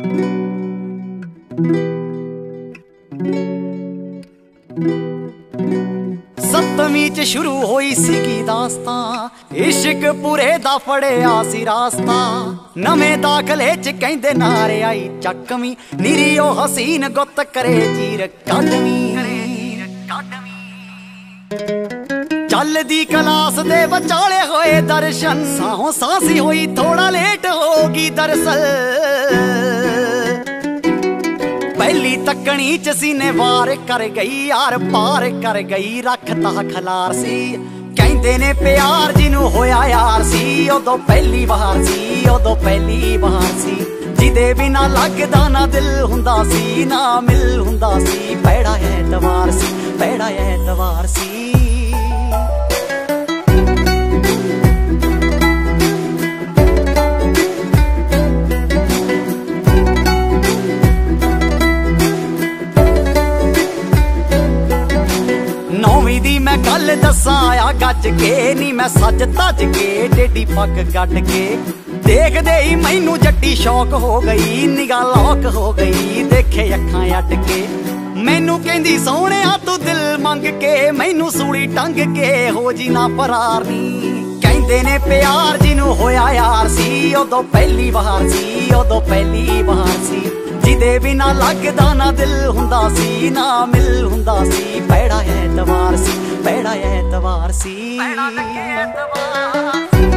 सतवीं च शुरू होई सीगी दास्तां इश्क पूरे दा फड़िया सी रास्ता नवें दाखले च कहंदे नारे आई चकवी नीरी ओ हसीन गुत करे चीर काडवी चलदी क्लास दे बचाले होए दर्शन साहों सांसी होई थोड़ा लेट होगी दरअसल पहली तकनी च सीने वार कर गई यार पार कर गई रखता खलार सी कहंदे ने प्यार जिनू होया यार सी उदों पहली वार सी उदों पहली वार सी जिदे बिना लगदा ना दिल हुंदा सी ना मिल हुंदा सी पैड़ा ऐतवार सी पैड़ा ऐतवार सी नौवीं दी मैं गल दसां आ गज के नी मैं सज तज के टेडी पग कट के देखदे ही मैनू जट्टी शौक हो गई निगाह लौक हो गई देखे अखां अट के मैनू कहंदी सोहणिया तू दिल मंग के मैनू सूली टंग के हो जी ना फरार नी कहंदे ने प्यार जिनू होया यार सी उदों पहली वार सी उदों पहली वार सी जिदे बिना लगदा ना दिल हुंदा सी ना मिल हुंदा सी पैड़ा ऐतवार सी पैड़ा ऐतवार सी पैड़ा लगे ऐतवार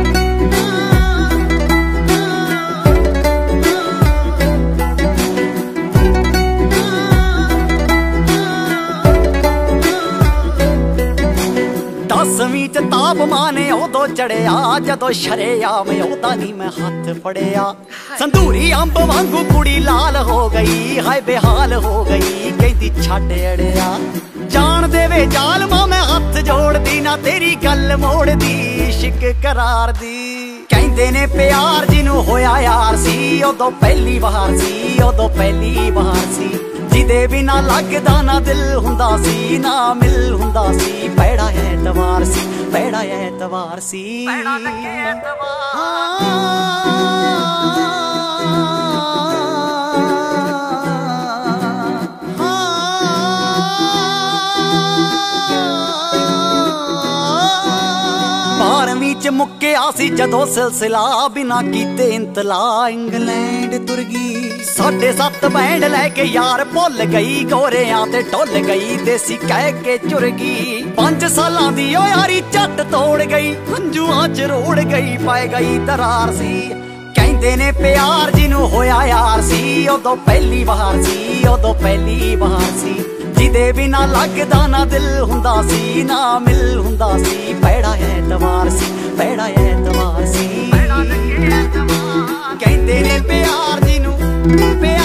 दसवीं च तापमान उदों चढ़िया जदों शरेआम ओदा नी मैं हथ फड़िया संदूरी अंब वांगू कुड़ी लाल हो गई हाय बेहाल हो गई कहंदी छड्ड अड़िया जान देवे जालमा मैं हथ जोड़दी ना तेरी गल मोड़दी इश्क करार दी कहंदे ने प्यार जिनू होया यार सी उदों पहली वार सी उदों पहली वार सी जिदे बिना लगदा ना दिल हुंदा सी ना मिल हुंदा सी पैड़ा ऐतवार सी पैड़ा ऐतवार सी पैड़ा लगे ऐतवार बारहवीं च मुक्किया सी जदों सिलसिला बिना कीते इंतला इंग्लैंड तुर गई 7.5 बैंड लैके यार भुल गई गोरियां ते ढुल गई देसी कह के चुर गई 5 सालां दी ओ यारी झट तोड़ गई हंजुआं च रोड़ गई पाए गई दरार सी कहंदे ने प्यार जिनू होया यार सी उदों पहली वार सी उदों पहली वार सी जिदे बिना लगदा ना दिल हुंदा सी ना मिल हुंदा सी पैड़ा ऐतवार सी पैड़ा ऐतवार सी पैड़ा लगे ऐतवार कहंदे ने प्यार जिनू प्यार